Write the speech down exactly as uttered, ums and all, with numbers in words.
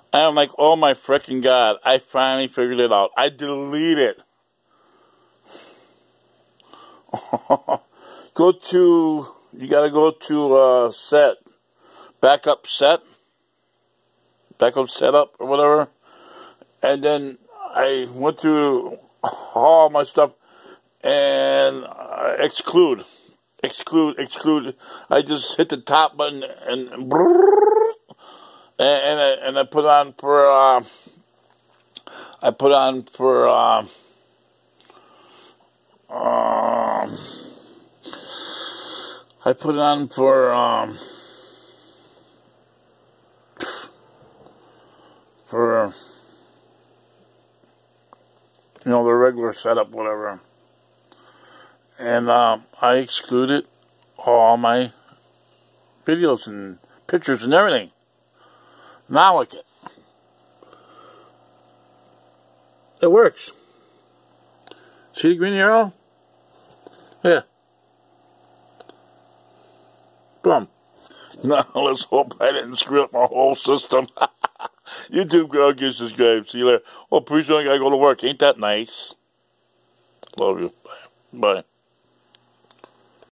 I'm like, oh my freaking God, I finally figured it out. I delete it. Go to, you gotta go to uh, set, backup set, backup setup or whatever. And then I went through all my stuff and uh, exclude, exclude, exclude. I just hit the top button and and and I, and I put on for uh, I put on for uh, uh, I put it on for um, for you know the regular setup, whatever. And uh, I excluded all my videos and pictures and everything. Now I like it. It works. See the green arrow? Yeah. Boom. Now let's hope I didn't screw up my whole system. YouTube girl, get subscribed. See you later. Oh, pretty soon I gotta go to work. Ain't that nice? Love you. Bye. Bye.